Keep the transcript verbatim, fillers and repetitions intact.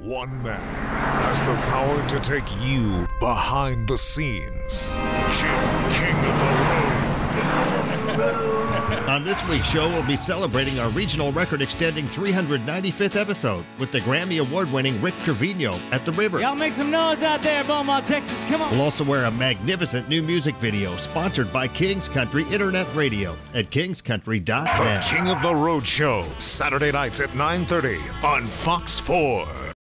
One man has the power to take you behind the scenes. Jim, King of the Road. On this week's show, we'll be celebrating our regional record-extending three hundred ninety-fifth episode with the Grammy Award-winning Rick Trevino at the River. Y'all make some noise out there, Beaumont, Texas. Come on. We'll also wear a magnificent new music video sponsored by King's Country Internet Radio at kings country dot net. The King of the Road Show, Saturday nights at nine thirty on Fox four.